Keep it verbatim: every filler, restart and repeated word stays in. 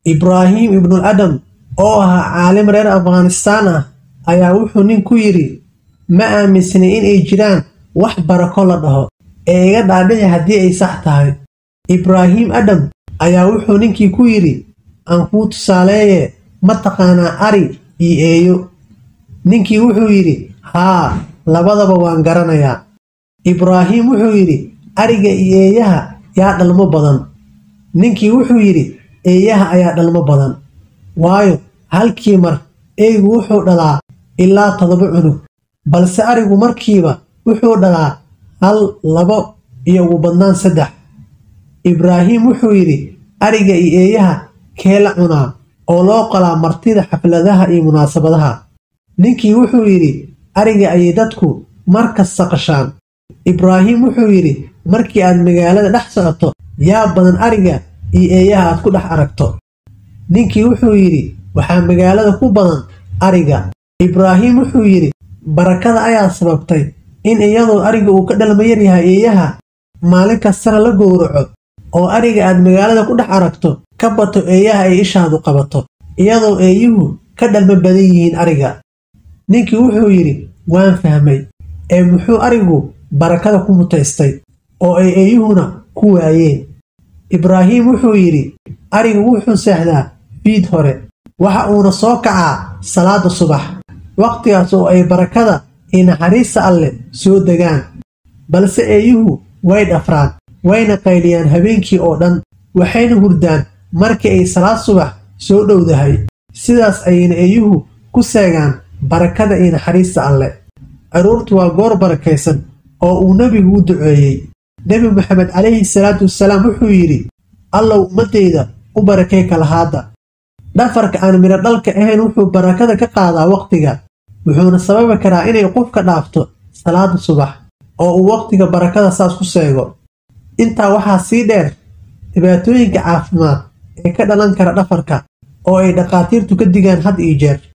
Ibrahim ibn Adam oo ahaa caalim reer Afghanistan ah ayaa wuxuu nin ku yiri ma aaminsani in ay jiraan wax barako la dhaho ee iga dhaadhici haddii ay sax tahay. Ibrahim Adam ayaa wuxuu ninkii ku yiri aan ku tusaaleeye ma taqaanaa ari iyo eeyo. ninkii wuxuu yiri haa labadaba waan garanayaa. Ibrahim wuxuu yiri ariga iyo eeyaha yaa dhalmo badan. ninkii wuxuu yiri eeyaha ayaa dhalmo badan waayo halkii mar eeygu wuxuu dhalaa ilaa todoba cunug balse arigu markiiba wuxuu dhalaa hal labo iyo ugu badnaan saddex. Ibrahim wuxuu yiri ariga iyo eeyaha kee la cunaa oo loo qalaa martida xafladaha iyo munaasabadaha. ninkii wuxuu yiri ariga ayay dadku markasta qashaan. Ibrahim wuxuu yiri markii aad magaalada dhex socoto yaa badan ariga iyo eeyaha aad ku dhex aragto. ninkii wuxuu yiri waxaa magaalada ku badan ariga. Ibrahim wuxuu yiri barakada ayaa sababtay in iyadoo ariga uu ka dhalma yar yahay eeyaha maalin kastana la gowraco oo ariga aad magaalada ku dhex aragto ka bato eeyaha ay ishaadu qabato iyadoo eeyuhu ka dhalma badan yihiin ariga. ninkii wuxuu yiri waan fahmay ee muxuu arigu barakada ku mutaystay oo ay eeyuhuna ku waayeen. Ibrahim wuxuu yiri arigu wuxuu seexdaa fiid hore waxa uuna soo kacaa salaada subax waqtigaas oo ay barakada iyo naxariista Alle soo degaan balse eeyuhu way dhafraan wayna qayliyaan habeenkii oo dhan waxayna hurdaan markii ay salaad subax soo dhowdahay. sidaas ayayna eeyuhu ku seegaan barakada iyo naxariista Alle. aroortu waa goor barakaysan oo uu nabigu u duceeyay. nabi maxamed calayhi salaatu wasalaam wuxuu yiri allow ummadeyda u barakay kala haada. dhafarka aan miro dhalka ahayn wuxuu barakada ka qaadaa waqtiga wuxuuna sababi karaa inay qofka dhaafto salaada subax oo uu waqtiga barakada saas ku seego. intaa waxaa sii dheer dhibaatooyinka caafimaad ee ka dhalan kara dhafarka oo ay dhaqaatiirtu ka digaan had iyo jeer.